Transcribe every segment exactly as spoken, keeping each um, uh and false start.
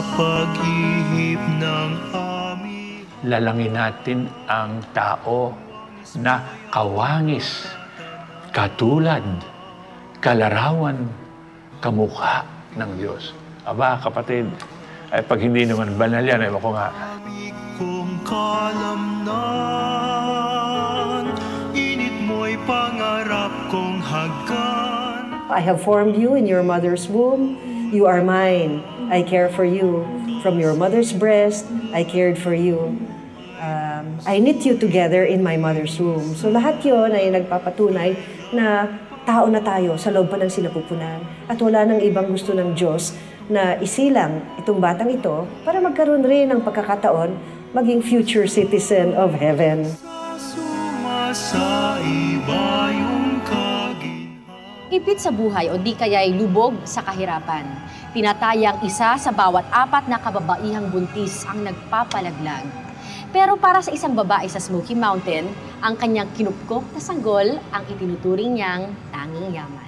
pag-ihip ng aming... Lalangin natin ang tao na kawangis, katulad, kalarawan, kamukha ng Diyos. Aba, kapatid, ay pag hindi naman banal yan, ay ko nga. Kung kalamnan, init mo'y pangarap kong hagkan. I have formed you in your mother's womb. You are mine. I care for you. From your mother's breast, I cared for you. Um, I knit you together in my mother's womb. So lahat yun ay nagpapatunay na tao na tayo sa loob pa ng sinapupunan. At wala nang ibang gusto ng Diyos na isilang itong batang ito para magkaroon rin ng pagkakataon maging future citizen of heaven. Ipit sa buhay o di kaya'y lubog sa kahirapan. Tinatayang isa sa bawat apat na kababaihang buntis ang nagpapalaglag. Pero para sa isang babae sa Smoky Mountain, ang kanyang kinupkop na sanggol ang itinuturing niyang tanging yaman.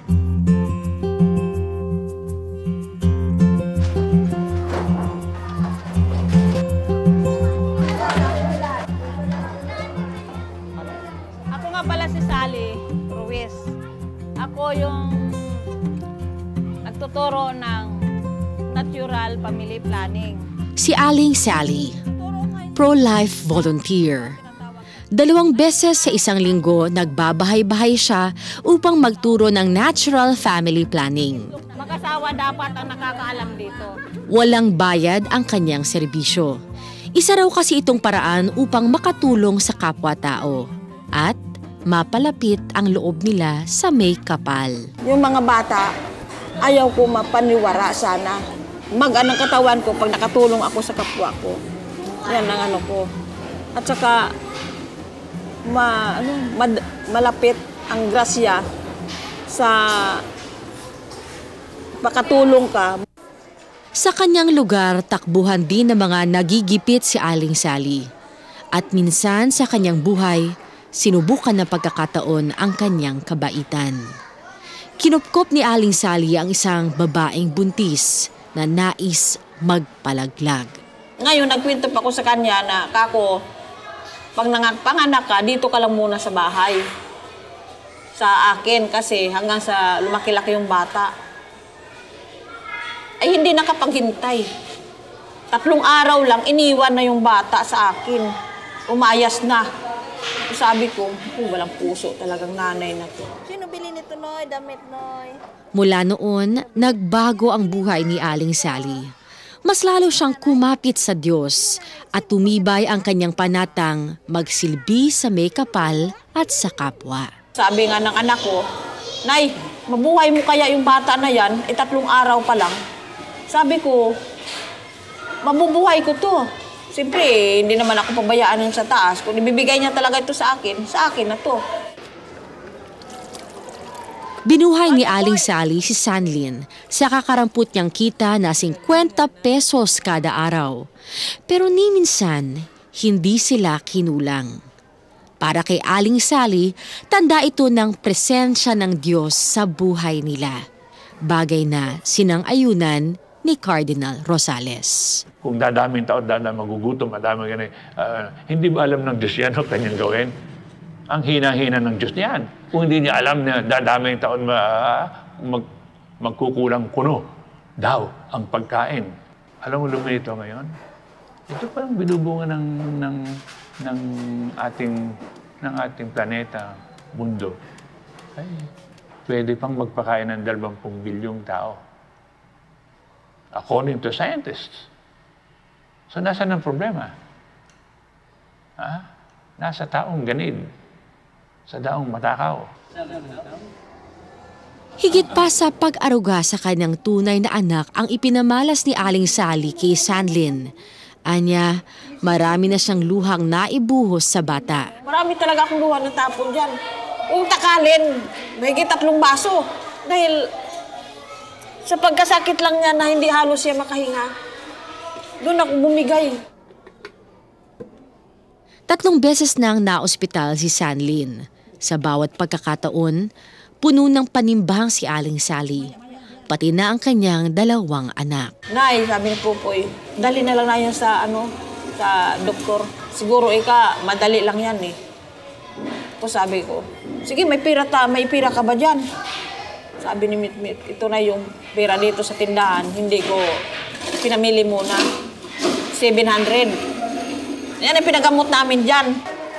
Ako nga pala si Sally Ruiz. Ako yung nagtuturo ng natural family planning. Si Aling Sally, pro-life volunteer. Dalawang beses sa isang linggo nagbabahay-bahay siya upang magturo ng natural family planning. Mag-asawa dapat ang nakakaalam dito. Walang bayad ang kanyang serbisyo. Isa raw kasi itong paraan upang makatulong sa kapwa-tao at mapalapit ang loob nila sa may kapal. Yung mga bata, ayaw ko mapaniwara sana. Mag-anong katawan ko pag nakatulong ako sa kapwa ko. Yan ang ano ko. At saka, ma, ano, mad, malapit ang grasya sa makatulong ka. Sa kanyang lugar, takbuhan din ng mga nagigipit si Aling Sally. At minsan sa kanyang buhay, sinubukan ng pagkakataon ang kanyang kabaitan. Kinupkop ni Aling Sally ang isang babaeng buntis na nais magpalaglag. Ngayon, nagkwento pa ako sa kanya na, kako, pag nangapanganak ka, dito ka lang muna sa bahay. Sa akin, kasi hanggang sa lumaki-laki yung bata. Ay, hindi nakapaghintay. Tatlong araw lang, iniwan na yung bata sa akin. Umayas na. Sabi ko, oh, walang puso talagang nanay na to. Sino bili nito, Noy? Damit, Noy? Mula noon, nagbago ang buhay ni Aling Sally. Mas lalo siyang kumapit sa Diyos at tumibay ang kanyang panatang magsilbi sa may kapal at sa kapwa. Sabi nga ng anak ko, Nay, mabuhay mo kaya yung bata na yan, e tatlong araw pa lang. Sabi ko, mabubuhay ko to. Siyempre, eh, hindi naman ako pabayaan ng sa taas. Kung ibibigay niya talaga ito sa akin, sa akin na to. Binuhay ni Aling Sally si Sanlin sa kakaramput niyang kita na fifty pesos kada araw. Pero ni minsan, hindi sila kinulang. Para kay Aling Sally, tanda ito ng presensya ng Diyos sa buhay nila. Bagay na sinang-ayunan ni Cardinal Rosales. Kung dadaming taon, dadaming magugutom, madaming ganun, uh, hindi ba alam ng Diyos yan o kanyang gawin? Ang hina-hina ng Diyos niyan. Kung hindi niya alam na dadaming taon ma, mag, magkukulang kuno daw ang pagkain. Alam mo lumilito ngayon? Ito palang binubunga ng, ng, ng, ating, ng ating planeta, mundo. Ay, pwede pang magpakain ng dalawampu bilyong tao. According to scientists. So, nasaan ang problema? Ha? Nasa taong ganid. Sa daong matakaw. Higit pa sa pag-aruga sa kanyang tunay na anak ang ipinamalas ni Aling Sally kay Sanlin. Anya, marami na siyang luhang naibuhos sa bata. Marami talaga akong luha na tapon dyan. Kung takalin, may tatlong baso. Dahil sa pagkasakit lang niya na hindi halos siya makahinga, doon ako bumigay. Tatlong beses nang naospital si Sanlin. Sa bawat pagkakataon, puno ng panimbang si Aling Sally. pati na ang kanyang dalawang anak. Nay, sabi ni Pupoy, dali na lang na yan sa, ano, sa doktor. Siguro ika, madali lang yan eh. Tapos sabi ko, sige, may pira, ta, may pira ka ba dyan? Sabi ni Mitmit, ito na yung pira dito sa tindahan. Hindi ko pinamili muna. seven hundred. Yan ang pinagamot namin dyan.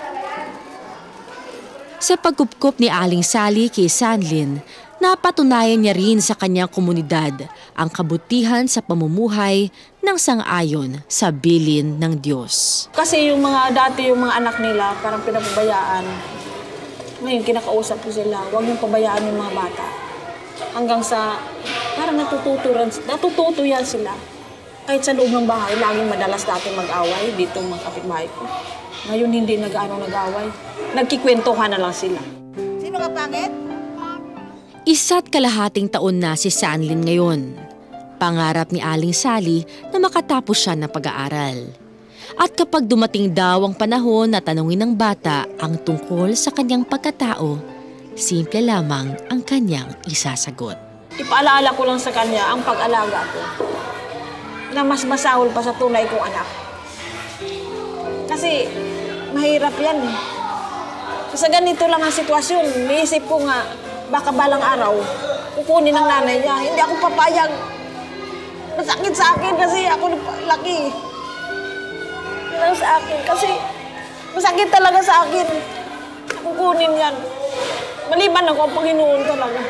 Sa pagkupkup ni Aling Sally kay Sanlin, napatunayan niya rin sa kanyang komunidad ang kabutihan sa pamumuhay ng sang-ayon sa bilin ng Diyos. Kasi yung mga dati, yung mga anak nila, parang pinapabayaan. Ngayon, kinakausap ko sila, huwag yung pabayaan yung mga bata. Hanggang sa, parang natututo, natututo yan sila. Kahit sa loob ng bahay, laging madalas dati mag-away dito mga kapitbahay ko. Ngayon, hindi nag-ano nag-away. Nagkikwentuhan na lang sila. Sino ka pangit? Isa't kalahating taon na si Sanlin ngayon. Pangarap ni Aling Sally na makatapos siya ng pag-aaral. At kapag dumating daw ang panahon na tanungin ng bata ang tungkol sa kanyang pagkatao, simple lamang ang kanyang isasagot. Ipaalala ko lang sa kanya ang pag-alaga ko na mas masahol pa sa tunay kong anak. Kasi mahirap yan. Sa ganito lang ang sitwasyon, niisip ko nga, baka balang araw, kukunin ng nanay niya. Hindi ako papayag. Masakit sa akin kasi ako laki. Yan sa akin kasi masakit talaga sa akin. Kukunin yan. Maliban ako ang Panginoon talaga.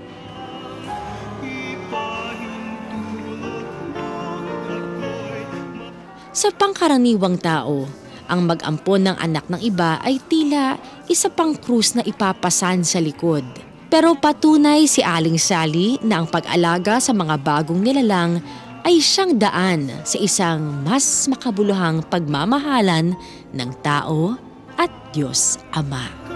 Sa pangkaraniwang tao, ang mag-ampon ng anak ng iba ay tila isa pang krus na ipapasan sa likod. Pero patunay si Aling Sally na ang pag-alaga sa mga bagong nilalang ay siyang daan sa isang mas makabuluhang pagmamahalan ng tao at Diyos Ama.